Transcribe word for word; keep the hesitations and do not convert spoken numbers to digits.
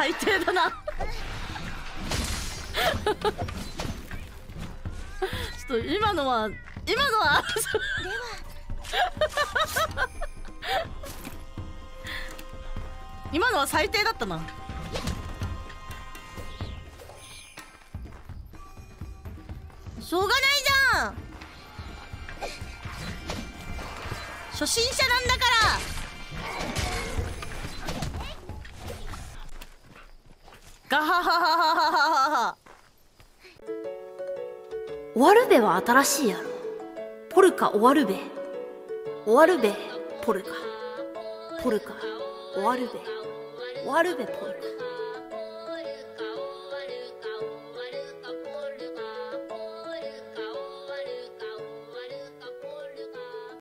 最低だなちょっと今のは今のは今のは最低だったな。しょうがないじゃん、初心者なんだから。ガハハハハハハハ。 終わるべは新しいやろ。ポルカ終わるべ。終わるべポルカ。ポルカ終わるべ。終わるべポルカ。